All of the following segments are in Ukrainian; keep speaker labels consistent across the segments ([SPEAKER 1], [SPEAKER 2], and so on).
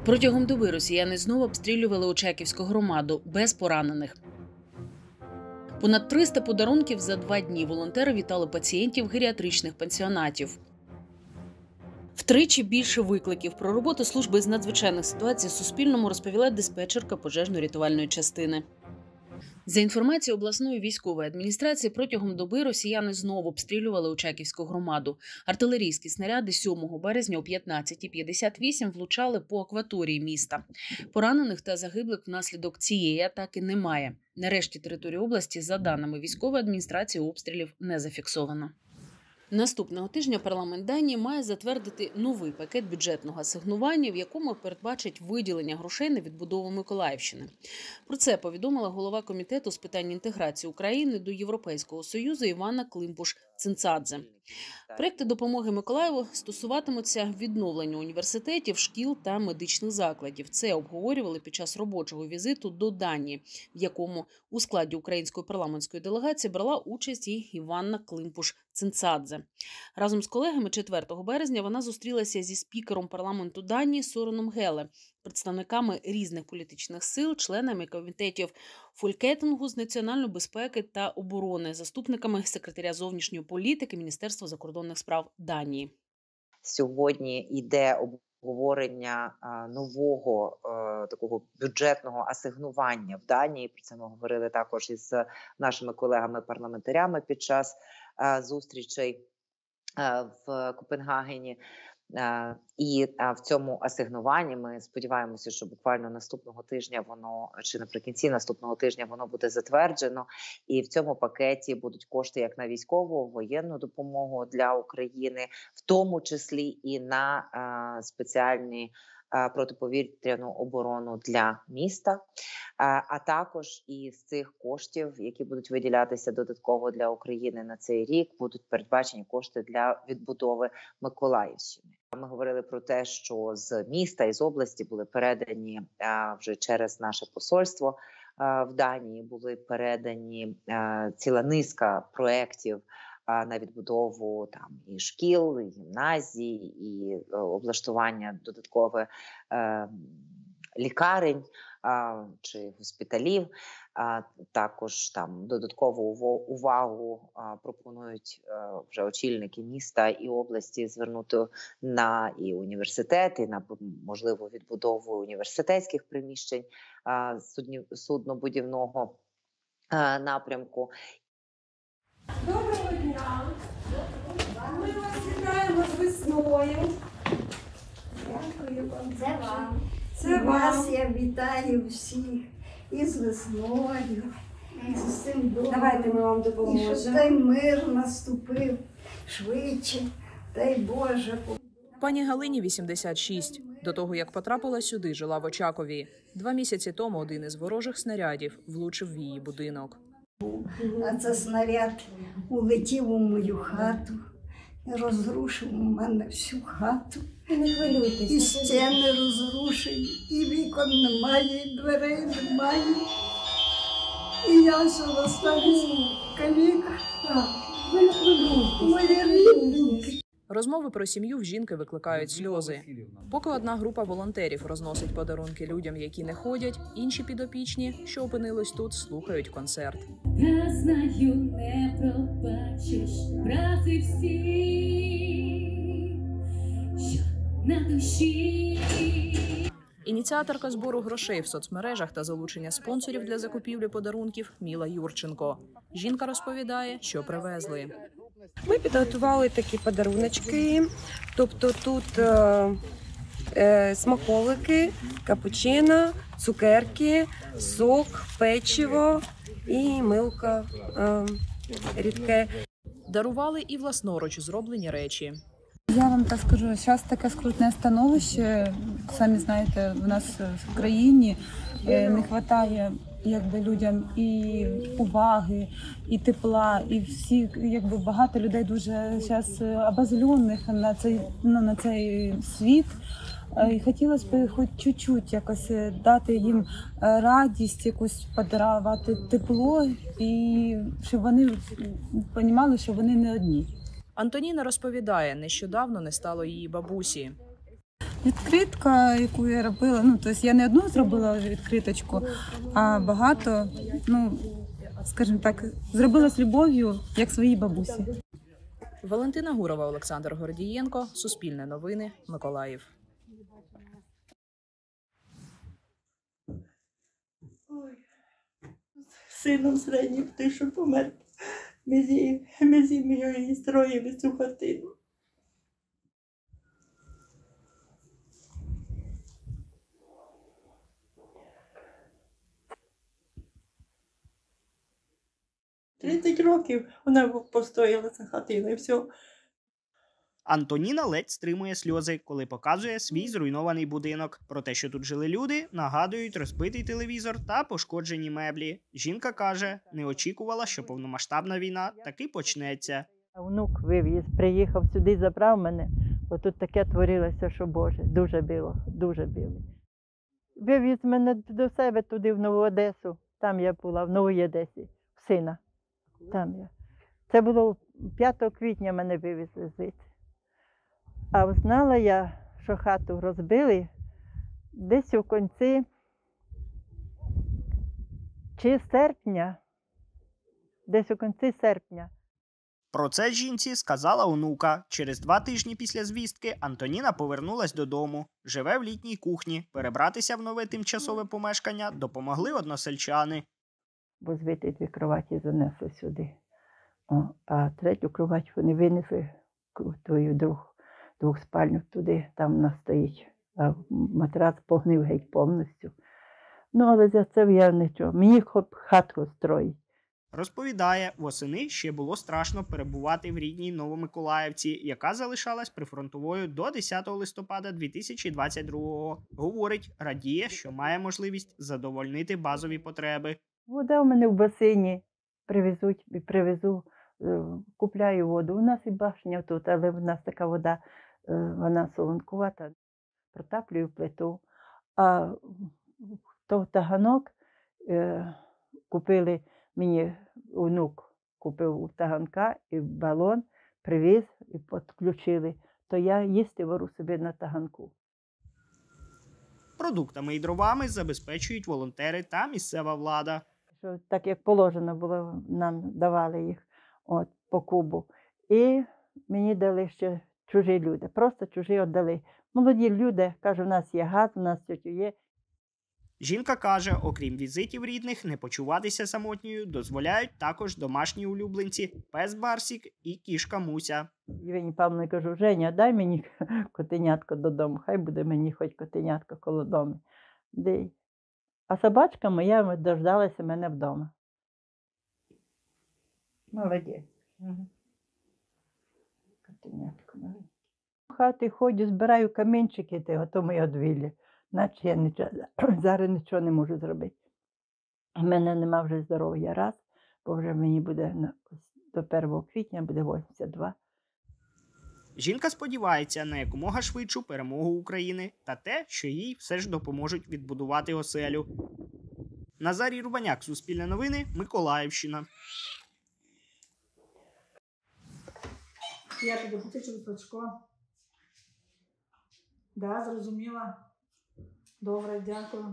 [SPEAKER 1] Протягом доби росіяни знову обстрілювали Очаківську громаду без поранених. Понад 300 подарунків за 2 дні волонтери вітали пацієнтів геріатричних пансіонатів. Втричі більше викликів про роботу служби з надзвичайних ситуацій Суспільному розповіла диспетчерка пожежно-рятувальної частини. За інформацією обласної військової адміністрації, протягом доби росіяни знову обстрілювали Очаківську громаду. Артилерійські снаряди 7 березня о 15:58 влучали по акваторії міста. Поранених та загиблих внаслідок цієї атаки немає. На решті території області, за даними військової адміністрації, обстрілів не зафіксовано. Наступного тижня парламент Данії має затвердити новий пакет бюджетного асигнування, в якому передбачить виділення грошей на відбудову Миколаївщини. Про це повідомила голова комітету з питань інтеграції України до Європейського Союзу Іванна Климпуш-Цинцадзе. Проекти допомоги Миколаєву стосуватимуться відновлення університетів, шкіл та медичних закладів. Це обговорювали під час робочого візиту до Данії, в якому у складі української парламентської делегації брала участь і Іванна Климпуш-Цинцадзе. Разом з колегами 4 березня вона зустрілася зі спікером парламенту Данії Сореном Геле, представниками різних політичних сил, членами комітетів Фолькетингу з національної безпеки та оборони, заступниками секретаря зовнішньої політики Міністерства закордонних справ Данії.
[SPEAKER 2] Сьогодні йде обговорення нового такого бюджетного асигнування в Данії. Про це ми говорили також із нашими колегами-парламентарями під час зустрічей в Копенгагені. І в цьому асигнуванні ми сподіваємося, що буквально наступного тижня чи наприкінці наступного тижня воно буде затверджено. І в цьому пакеті будуть кошти як на військову, воєнну допомогу для України, в тому числі і на спеціальні протиповітряну оборону для міста, а також із цих коштів, які будуть виділятися додатково для України на цей рік, будуть передбачені кошти для відбудови Миколаївщини. Ми говорили про те, що з міста і з області були передані вже через наше посольство в Данії, були передані ціла низка проєктів на відбудову і шкіл, і гімназій, і облаштування додаткових лікарень чи госпіталів. Також додаткову увагу пропонують вже очільники міста і області звернути на і університети, на можливу відбудову університетських приміщень суднобудівного напрямку.
[SPEAKER 3] Доброго дня! Ми вас вітаємо з весною.
[SPEAKER 4] Дякую вам. Це вам.
[SPEAKER 3] Це
[SPEAKER 4] вас я вітаю всіх із весною, з цим домом.
[SPEAKER 3] Давайте ми вам
[SPEAKER 4] І
[SPEAKER 3] допоможемо.
[SPEAKER 4] щоб той мир наступив швидше, дай Боже.
[SPEAKER 5] Пані Галині 86. До того, як потрапила сюди, жила в Очакові. 2 місяці тому один із ворожих снарядів влучив в її будинок.
[SPEAKER 4] А це снаряд улетів у мою хату, розрушив у мене всю хату.
[SPEAKER 3] Не хвилюйтесь.
[SPEAKER 4] І стіни розрушені, і вікон немає, і дверей немає. І я ще залишаюся каліка.
[SPEAKER 3] Ви не хвилюйтесь.
[SPEAKER 4] Мої рідненькі.
[SPEAKER 5] Розмови про сім'ю в жінки викликають сльози. Поки одна група волонтерів розносить подарунки людям, які не ходять, інші підопічні, що опинились тут, слухають концерт.
[SPEAKER 6] Я знаю, не пробачиш брати всі, що на душі.
[SPEAKER 5] Ініціаторка збору грошей в соцмережах та залучення спонсорів для закупівлі подарунків Міла Юрченко. Жінка розповідає, що привезли.
[SPEAKER 7] Ми підготували такі подаруночки, тобто тут смаколики, капучино, цукерки, сок, печиво і милка рідке.
[SPEAKER 5] Дарували і власноруч зроблені речі.
[SPEAKER 8] Я вам так скажу, зараз таке скрутне становище, самі знаєте, в нас в країні не вистачає людям і уваги, і тепла, і всі, багато людей дуже зараз обозлених на цей світ. І хотілося б хоч чуть-чуть якось дати їм радість, якусь подарувати тепло, і щоб вони розуміли, що вони не одні.
[SPEAKER 5] Антоніна розповідає, нещодавно не стало її бабусі.
[SPEAKER 8] Відкритка, яку я робила, тобто я не одну зробила відкриточку, а багато, скажімо так, зробила з любов'ю, як своїй бабусі.
[SPEAKER 5] Валентина Гурова, Олександр Гордієнко, Суспільне новини, Миколаїв.
[SPEAKER 9] Сином середнім, той, що помер, ми з її строїли цю хатину. «30 років вона постояла ця хатина і все».
[SPEAKER 10] Антоніна ледь стримує сльози, коли показує свій зруйнований будинок. Про те, що тут жили люди, нагадують розбитий телевізор та пошкоджені меблі. Жінка каже, не очікувала, що повномасштабна війна таки почнеться.
[SPEAKER 9] Внук вивіз, приїхав сюди, забрав мене. Отут таке творилося, що Боже, дуже біло, дуже біло. Вивіз мене до себе туди, в Нову Одесу. Там я була, в Новій Одесі, в сина. Там я. Це було 5 квітня мене вивезли звідси. А знала я, що хату розбили десь у кінці серпня. Десь у кінці серпня.
[SPEAKER 10] Про це жінці сказала онука. Через 2 тижні після звістки Антоніна повернулась додому. Живе в літній кухні. Перебратися в нове тимчасове помешкання допомогли односельчани.
[SPEAKER 9] Бо звідти 2 кроваті занесли сюди. А 3-ю кровать вони винесли, твою двохспальню туди, там вона стоїть. А матрац погнив геть повністю. Але за це я нічого. Мені хатку строїть.
[SPEAKER 10] Розповідає, восени ще було страшно перебувати в рідній Новомиколаївці, яка залишалась прифронтовою до 10 листопада 2022-го. Говорить, радіє, що має можливість задовольнити базові потреби.
[SPEAKER 9] Вода у мене в басейні. Привезу, купляю воду. У нас і башня тут, але в нас така вода, вона солонкувата. Протаплюю плиту. А то таганок купили, мені онук купив таганка і балон, привіз і підключили. То я їсти вару собі на таганку.
[SPEAKER 10] Продуктами і дровами забезпечують волонтери та місцева влада.
[SPEAKER 9] Що так, як положено було, нам давали їх по кубу. І мені дали ще чужі люди, просто чужі віддали. Молоді люди, кажуть, у нас є газ, у нас тютю є.
[SPEAKER 10] Жінка каже, окрім візитів рідних, не почуватися самотньою дозволяють також домашні улюбленці – пес Барсік і кішка Муся.
[SPEAKER 9] Євгенії Павловні кажу, Женя, дай мені котенятко додому, хай буде мені хоч котенятко коло дому. А собачка моя дождалася мене вдома. Молодець. Котенятко маленьке. В хаті ходжу, збираю камінчики, ото моє одвілля. Наче я зараз нічого не можу зробити. У мене нема вже здоров'я раз, бо вже мені буде до 1 квітня буде 82.
[SPEAKER 10] Жінка сподівається на якомога швидшу перемогу України та те, що їй все ж допоможуть відбудувати оселю. Назарій Рубаняк, Суспільне новини, Миколаївщина.
[SPEAKER 4] Я тобі хочу листочко. Да, зрозуміла. Добре, дякую.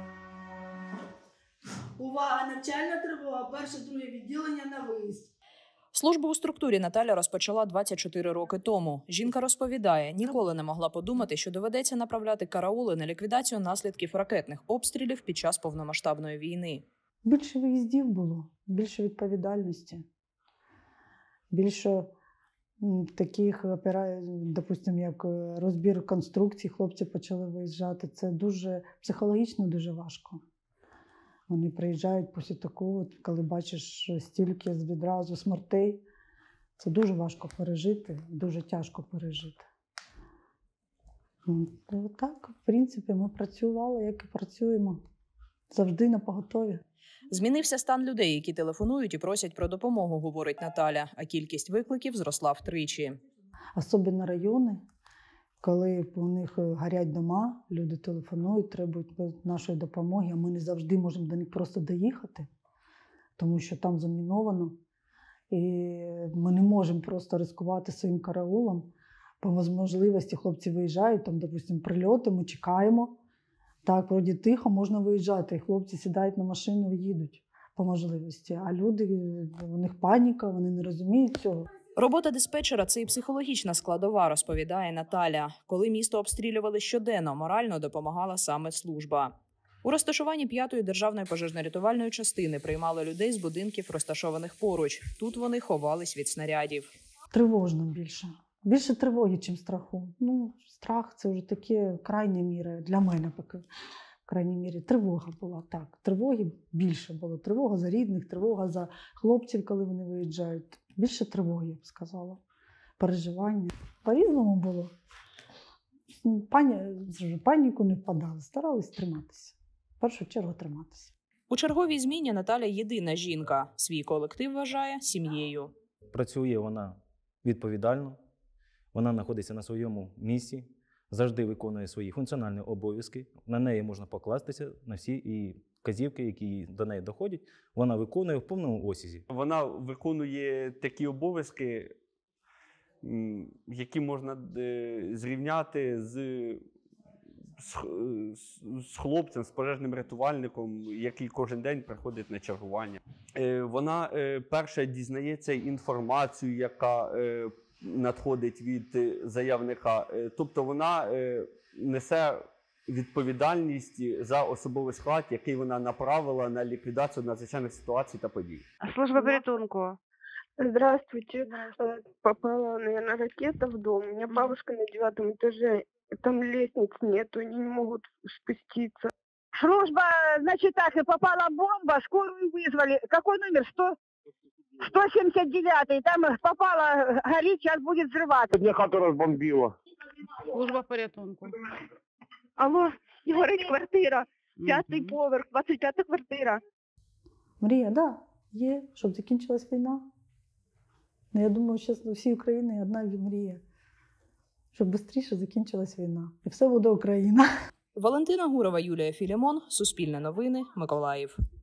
[SPEAKER 4] Увага! Навчальна тривога. 1-2 відділення на виїзд.
[SPEAKER 5] Службу у структурі Наталя розпочала 24 роки тому. Жінка розповідає, ніколи не могла подумати, що доведеться направляти караули на ліквідацію наслідків ракетних обстрілів під час повномасштабної війни.
[SPEAKER 11] Більше виїздів було, більше відповідальності, більше таких операцій, допустимо, як розбір конструкцій, хлопці почали виїжджати. Це дуже психологічно дуже важко. Вони приїжджають після такого, коли бачиш стільки відразу смертей. Це дуже важко пережити, дуже тяжко пережити. Так, в принципі, ми працювали, як і працюємо. Завжди напоготові.
[SPEAKER 5] Змінився стан людей, які телефонують і просять про допомогу, говорить Наталя, а кількість викликів зросла втричі.
[SPEAKER 11] Особливо райони, коли у них горять дома, люди телефонують, требують нашої допомоги, а ми не завжди можемо до них просто доїхати, тому що там заміновано. І ми не можемо просто ризикувати своїм караулом, по можливості хлопці виїжджають, там, допустимо, прильоти, ми чекаємо. Так, вроді тихо, можна виїжджати, і хлопці сідають на машину і їдуть по можливості. А люди, у них паніка, вони не розуміють цього.
[SPEAKER 5] Робота диспетчера – це і психологічна складова, розповідає Наталя. Коли місто обстрілювали щоденно, морально допомагала саме служба. У розташуванні 5-ї державної пожежно-рятувальної частини приймали людей з будинків, розташованих поруч. Тут вони ховались від снарядів.
[SPEAKER 11] Тривожно більше. Більше тривоги, ніж страху. Ну, страх – це вже такі крайні міри, для мене поки. В крайній мірі тривога була, так. Тривоги більше було. Тривога за рідних, тривога за хлопців, коли вони виїжджають. Більше тривоги, я б сказала. Переживання. По-різному було. Паніку не впадали, старались триматися. В першу чергу триматися.
[SPEAKER 5] У черговій зміні Наталя єдина жінка. Свій колектив вважає сім'єю.
[SPEAKER 12] Працює вона відповідально, вона знаходиться на своєму місці, завжди виконує свої функціональні обов'язки. На неї можна покластися, на всі і вказівки, які до неї доходять, вона виконує в повному обсязі.
[SPEAKER 13] Вона виконує такі обов'язки, які можна зрівняти з хлопцем, з пожежним рятувальником, який кожен день приходить на чергування. Вона перша дізнається інформацію, яка надходить від заявника. Тобто вона несе відповідальність за особовий склад, який вона направила на ліквідацію надзвичайних ситуацій та подій.
[SPEAKER 14] Служба порятунку. Здравствуйте. Попала, наверное, ракета в дом. У меня бабушка на 9 этаже. Там лестниц нету, они не могут спуститься.
[SPEAKER 15] Служба, значит так, и попала бомба, скорую вызвали. Какой номер? 179-й. Там попала, горит, сейчас будет взрываться.
[SPEAKER 16] Мне хату разбомбила.
[SPEAKER 14] Служба порятунку. Алло, горить квартира. 5-й поверх, 25-та квартира.
[SPEAKER 11] Мрія, да, є, щоб закінчилась війна. Ну, я думаю, зараз у всій Україні одна мрія. Щоб швидше закінчилась війна. І все буде Україна.
[SPEAKER 5] Валентина Гурова, Юлія Філімон, Суспільне новини, Миколаїв.